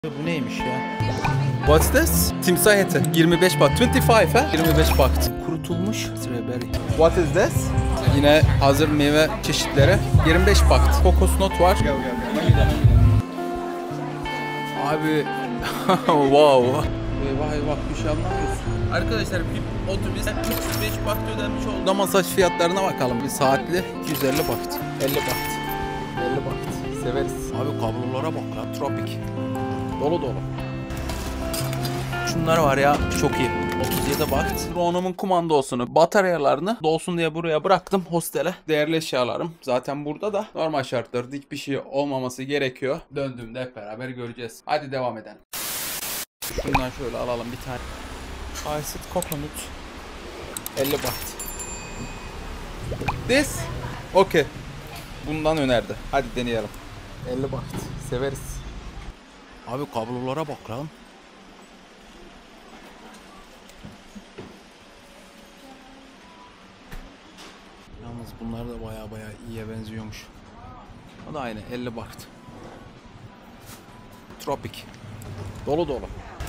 Bu neymiş ya? What's this? Timsah eti. 25 baht. 25 ha? 25 baht. Kurutulmuş strawberry. What is this? Yine hazır meyve çeşitleri. 25 baht. Kokosnot var. Abi wow. Eyvah eyvah bir şey anlamıyorsun. Arkadaşlar bir otobüs 305 baht ödenmiş oldu. Da masaj fiyatlarına bakalım. Bir saatli 250 baht. 50 baht. 50 baht. Severiz. Abi kablolara bak lan. Tropik. Dolu dolu. Şunlar var ya çok iyi. 37 baht. Drone'umun kumandosunu, bataryalarını dolsun diye buraya bıraktım hostele. Değerli eşyalarım zaten burada da normal şartlarda hiçbir şey olmaması gerekiyor. Döndüğümde hep beraber göreceğiz. Hadi devam edelim. Şundan şöyle alalım bir tane. Iced coconut. 50 baht. This? Okay. Bundan önerdi. Hadi deneyelim. 50 baht. Severiz. Abi kablolara bak lan. Yalnız bunlar da baya iyiye benziyormuş. O da aynı 50 baht. Tropik. Dolu dolu.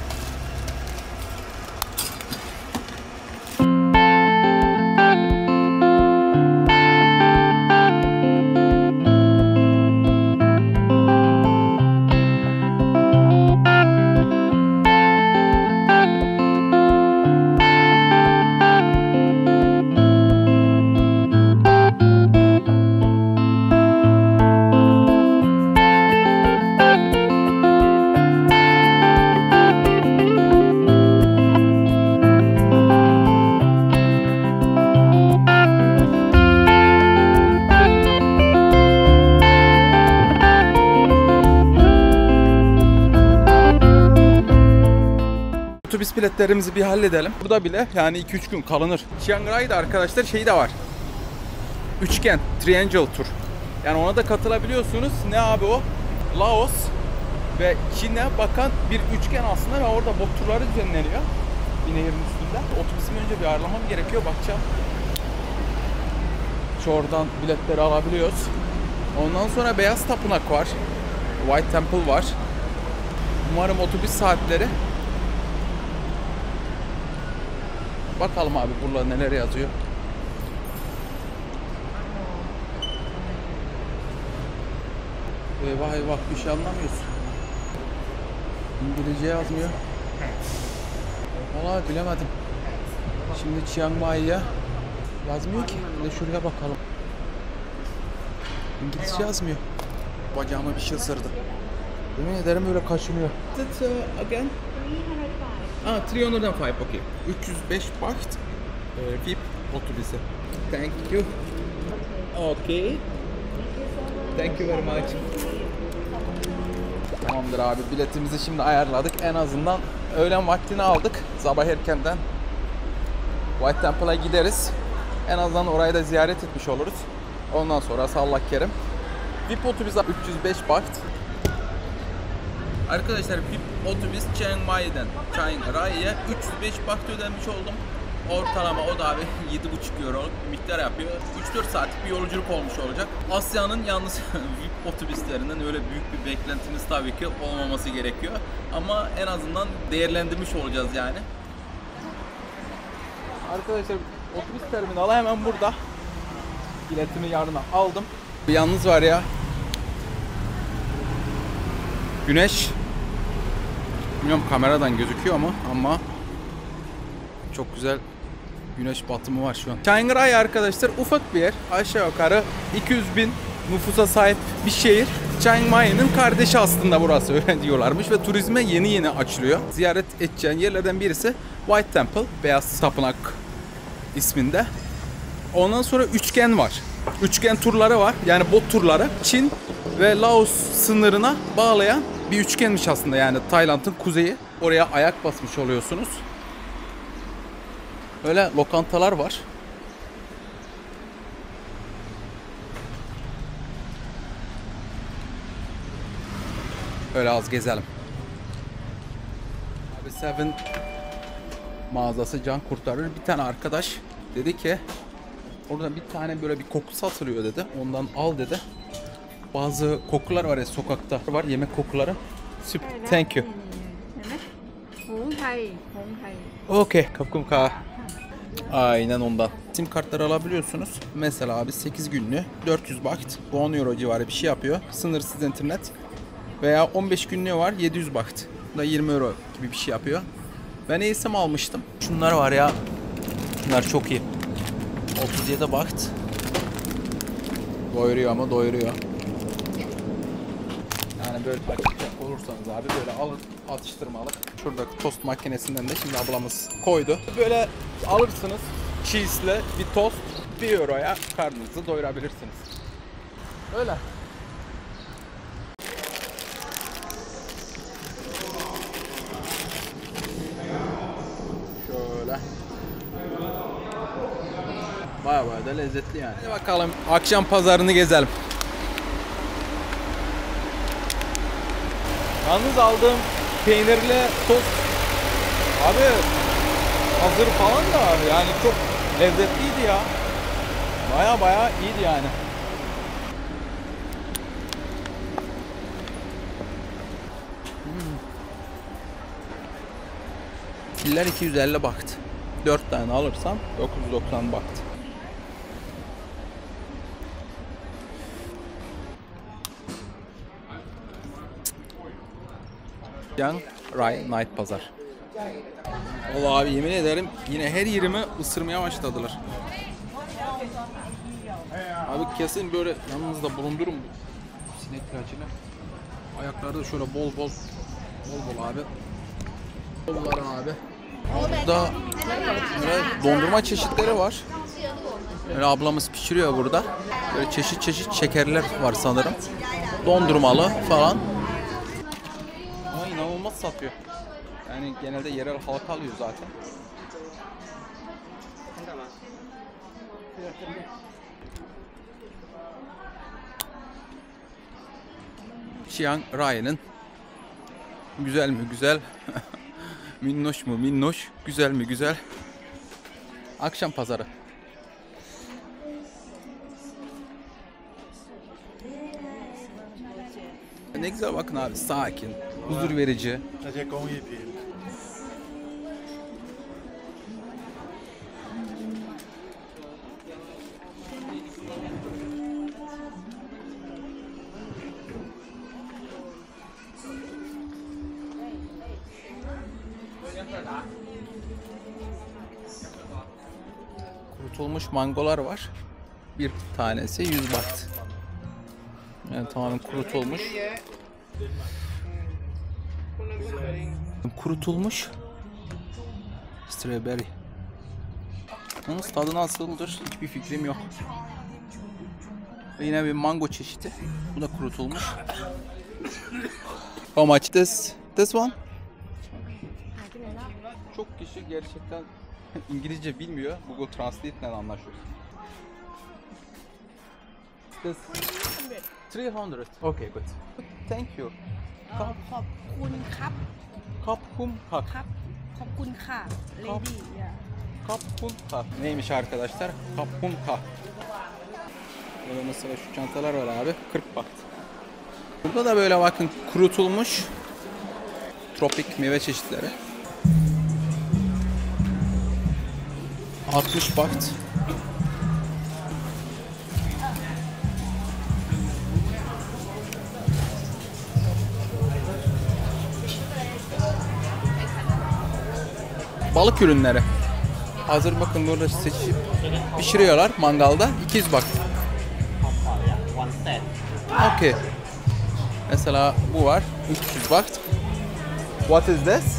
Otobüs biletlerimizi bir halledelim. Burada bile yani 2-3 gün kalınır. Chiang Rai'de arkadaşlar şey de var. Üçgen, Triangle Tour. Yani ona da katılabiliyorsunuz. Ne abi o? Laos ve Çin'e bakan bir üçgen aslında ve orada bot turları düzenleniyor. Bir nehirin üstünde. Otobüsümü önce bir ayarlamam gerekiyor. Bakacağım. Oradan biletleri alabiliyoruz. Ondan sonra Beyaz Tapınak var. White Temple var. Umarım otobüs saatleri. Bakalım abi burada neler yazıyor. Eyvah eyvah bir şey anlamıyorsun. İngilizce yazmıyor. Vallahi bilemedim. Şimdi Chiang Mai'ye yazmıyor ki. Bir de şuraya bakalım. İngilizce yazmıyor. Bacağıma bir şey ısırdı. Yemin ederim böyle kaşınıyor. Again? 305, okay. 305 baht VIP otobüse. Thank you. Okay. Thank you very much. Tamamdır abi, biletimizi şimdi ayarladık. En azından öğlen vaktini aldık. Sabah erkenden White Temple'a gideriz. En azından orayı da ziyaret etmiş oluruz. Ondan sonra Allah kerim. VIP otobüse 305 baht. Arkadaşlar VIP otobüs Chiang Mai'den Chiang Rai'ye 305 baht ödemiş oldum. Ortalama o da abi 7,5 euroluk bir miktar yapıyor. 3-4 saatlik bir yolculuk olmuş olacak. Asya'nın yalnız VIP otobüslerinden öyle büyük bir beklentimiz tabii ki olmaması gerekiyor. Ama en azından değerlendirmiş olacağız yani. Arkadaşlar otobüs terminalı hemen burada. Biletimi yarına aldım. Bir yalnız var ya. Güneş. Bilmiyorum kameradan gözüküyor ama çok güzel güneş batımı var şu an. Chiang Rai arkadaşlar ufak bir yer. Aşağı yukarı 200.000 nüfusa sahip bir şehir. Chiang Mai'nin kardeşi aslında burası, öyle diyorlarmış ve turizme yeni açılıyor. Ziyaret edeceğin yerlerden birisi White Temple, Beyaz Tapınak isminde. Ondan sonra üçgen var. Üçgen turları var. Yani bot turları. Çin ve Laos sınırına bağlayan bir üçgenmiş aslında, yani Tayland'ın kuzeyi. Oraya ayak basmış oluyorsunuz. Öyle lokantalar var. Öyle az gezelim. Abi Seven mağazası can kurtarır. Bir tane arkadaş dedi ki orada bir tane böyle bir koku satılıyor dedi. Ondan al dedi. Bazı kokular var ya sokakta var, yemek kokuları. Süper. ใช่แล้ว Thank you. นี่เห็นไหมหงส์ไทยหงส์ไทย Okey. Kapkum ka. Aynen ondan. Sim kartları alabiliyorsunuz. Mesela abi 8 günlüğü 400 baht. Bu 10 euro civarı bir şey yapıyor. Sınırsız internet. Veya 15 günlüğü var 700 baht. Bu da 20 euro gibi bir şey yapıyor. Ben eSIM almıştım. Şunlar var ya. Bunlar çok iyi. 37 baht. Doyuruyor ama doyuruyor. Yani böyle bakacak olursanız abi böyle alın atıştırmalık. Şuradaki tost makinesinden de şimdi ablamız koydu. Böyle alırsınız cheese'le bir tost 1 euroya karnınızı doyurabilirsiniz. Öyle. Şöyle. Baya baya da lezzetli yani. Hadi bakalım akşam pazarını gezelim. Yalnız aldığım peynirli tost abi hazır falan da yani çok lezzetliydi ya. Baya baya iyiydi yani. Filler 250 baht. 4 tane alırsam 990 baht. Chiang Rai Night Pazar. Vallahi abi yemin ederim yine her yerimi ısırmaya başladılar. Abi kesin böyle yanınızda bulundurun bu sinek ilacını. Ayaklarda şöyle bol bol abi. Kolları abi. Burada böyle dondurma çeşitleri var. Böyle ablamız pişiriyor burada. Böyle çeşit çeşit şekerler var sanırım. Dondurmalı falan. Ama inanılmaz satıyor. Yani genelde yerel halka alıyor zaten. Chiang Rai'nin güzel mi güzel, minnoş mu minnoş, güzel mi güzel. Akşam pazarı. Ne güzel bakın abi, sakin, huzur verici. Kurutulmuş mangolar var. Bir tanesi 100 baht. Yani tamamen kurutulmuş. Kurutulmuş strawberry. Onun tadı nasıldır hiçbir fikrim yok. Ve yine bir mango çeşidi. Bu da kurutulmuş. How much this one? Çok kişi gerçekten İngilizce bilmiyor. Google Translate ile anlaşıyor. This 300. Okay, good. Thank you. ขอบคุณครับ Kapkum kak. ครับ ขอบคุณค่ะ lady yeah. Kapkum kak. Neymiş arkadaşlar? Kapkum kak. Böyle mesela şu çantalar var abi. 40 baht. Burada da böyle bakın kurutulmuş tropik meyve çeşitleri. 60 baht. Balık ürünleri. Hazır bakın burada seçip pişiriyorlar mangalda. 200 baht. Okay. Mesela bu var. 300 baht. What is this?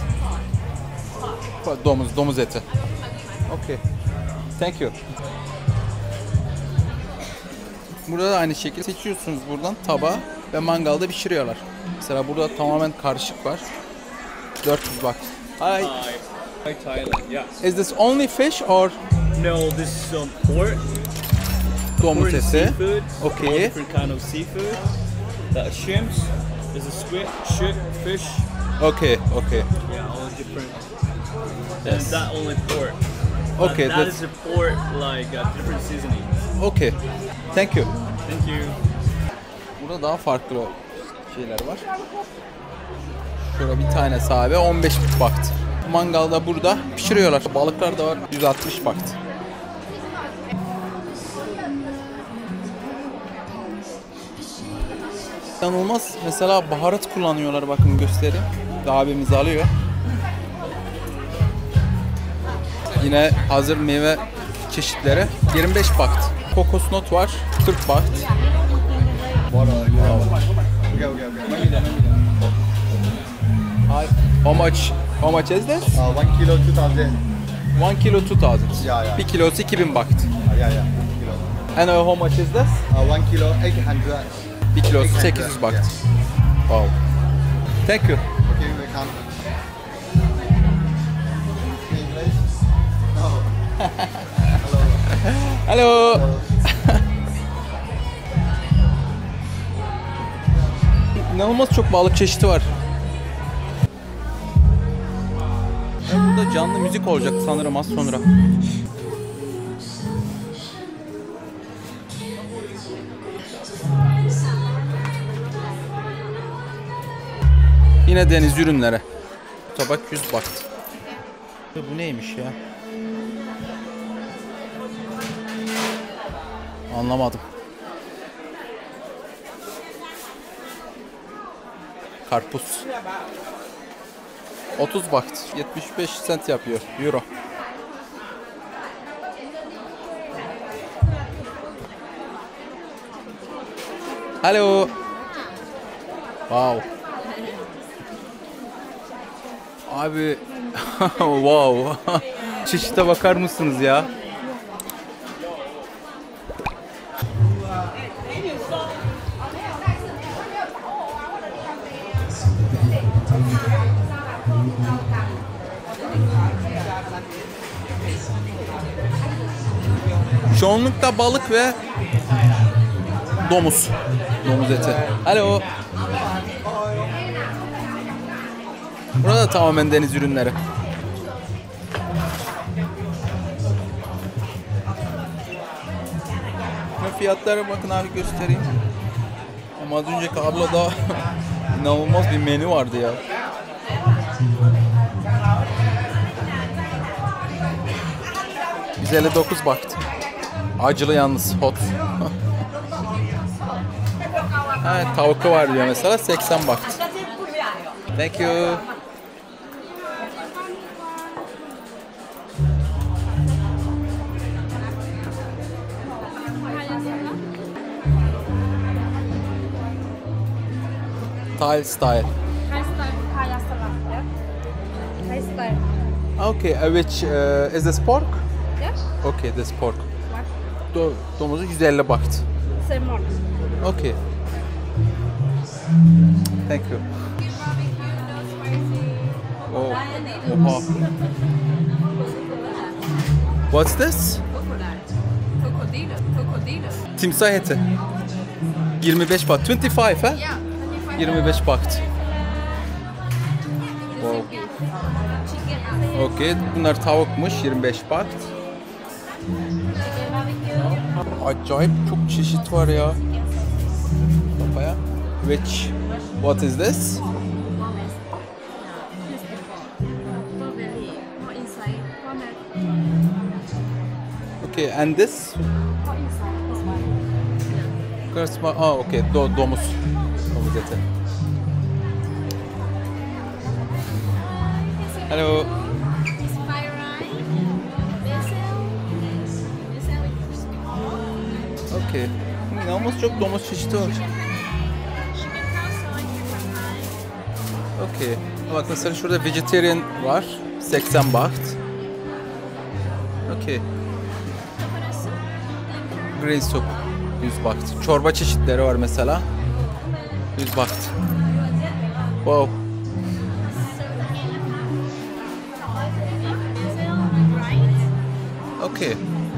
Domuz eti. Okay. Thank you. Burada da aynı şekilde seçiyorsunuz buradan tabağı ve mangalda pişiriyorlar. Mesela burada tamamen karışık var. 400 baht. Hi. Hi Thailand, yeah. Is this only fish or No, this is some pork. domuz Pork and eti? seafood. Okay. All different kind of seafood. That shrimps. There's a squid, fish. Okay. Yeah, all different. And Yes. that only pork. Okay, That that's is a pork like different seasoning. okay. Thank you. Thank you. Burada daha farklı şeyler var. Şöyle bir tane abi 15 baht. Mangalda burada pişiriyorlar. Balıklar da var 160 baht. İnanılmaz. Mesela baharat kullanıyorlar, bakın göstereyim. Abimiz alıyor. Yine hazır meyve çeşitleri 25 baht. Kokos not var 40 baht. How much is this? 1 kilo 2000. 1 kilo 2000. Ya, ya. 1 kilosu 2000 baht. Yeah, yeah. Kilo. And how much is this? 1 kilo 800. 1 kilosu 800 baht. Yeah. Wow. Thank you. Okay, welcome. English? No. Hello. İnanılmaz çok balık çeşidi var. Burada canlı müzik olacak sanırım az sonra. Yine deniz ürünleri. Tabak 100 baht. Bu neymiş ya? Anlamadım. Karpuz. 30 baht. 75 sent yapıyor. Euro. Hello. Wow. Abi wow. Çeşite bakar mısınız ya? Çoğunlukla balık ve domuz. Domuz eti. Alo. Burada tamamen deniz ürünleri. Fiyatlara bakın abi, göstereyim. Ama az önceki abla da inanılmaz bir menü vardı ya. $159 baht. Acılı yalnız, hot. Evet, tavuklu var diyor mesela, 80 baht. Thank you. Thai style. Thai style. Okay, which is this pork? Yes. Okay, this pork. What? Domuzu 150 baht. Salmon. Okay. Thank you. Oh. Oha. What's this? Timsah eti. 25 baht. 25 ha? 25 baht. Wow. Okay, bunlar tavukmuş, 25 baht. Acayip çok çeşit var ya. Papaya. Which, what is this? Okay, and this? Kırsma, okay, domuz. Domuz eti. Hello. Okay. İnanılmaz çok domuz çeşidi var. Okay. Bak mesela şurada vegetarian var. 80 baht. Okay. Green soup 100 baht. Çorba çeşitleri var mesela. 100 baht. Wow. Okay.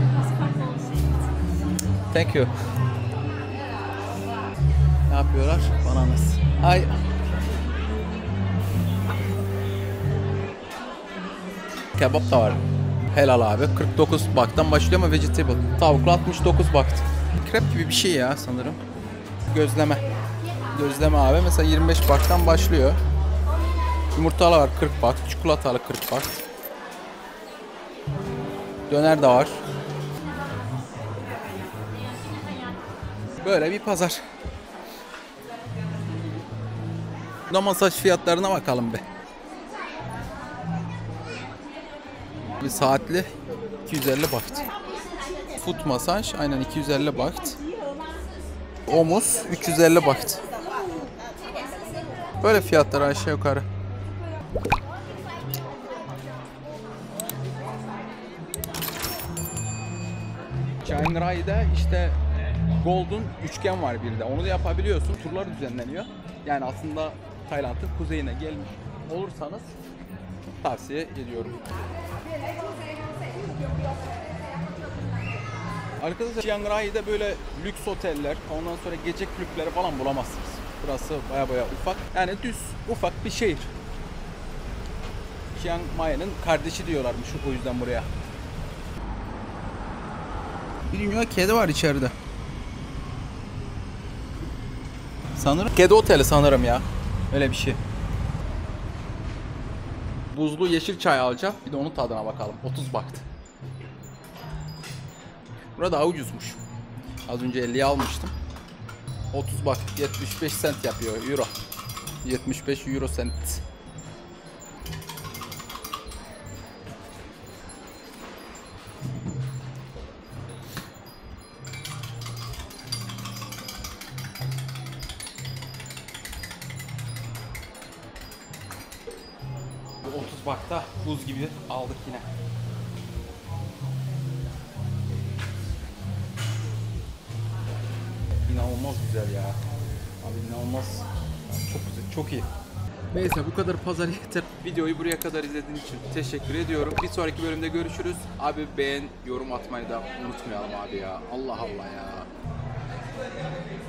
Thank you. Ne yapıyorlar? Bananas. Ay. Kebap da var. Helal abi. 49 bahttan başlıyor ama vegetable. Tavuklu 69 baht. Krep gibi bir şey ya sanırım. Gözleme. Gözleme abi. Mesela 25 bahttan başlıyor. Yumurtalı var 40 baht, çikolatalı 40 baht. Döner de var. Böyle bir pazar. Burada masaj fiyatlarına bakalım be. Bir saatli 250 baht. Foot masaj aynen 250 baht. Omuz 350 baht. Böyle fiyatlar aşağı yukarı. Chiang Rai'de işte Golden üçgen var bir de. Onu da yapabiliyorsun. Turlar düzenleniyor. Yani aslında Tayland'ın kuzeyine gelmiş olursanız tavsiye ediyorum. Arkadaşlar Chiang Rai'de böyle lüks oteller, ondan sonra gece kulüpleri falan bulamazsınız. Burası baya ufak. Yani düz ufak bir şehir. Chiang Mai'nin kardeşi diyorlarmış o yüzden buraya. Bir dünya kedi var içeride. Sanırım kedi oteli sanırım ya. Öyle bir şey. Buzlu yeşil çay alacağım. Bir de onun tadına bakalım. 30 baht. Burada daha ucuzmuş. Az önce 50'ye almıştım. 30 baht 75 sent yapıyor euro. 75 euro sent. Bu 30 bahta buz gibi aldık yine. İnanılmaz güzel ya. Abi inanılmaz. Çok güzel, çok iyi. Neyse bu kadar pazar yeter. Videoyu buraya kadar izlediğiniz için teşekkür ediyorum. Bir sonraki bölümde görüşürüz. Abi beğen, yorum atmayı da unutmayalım abi ya. Allah Allah ya.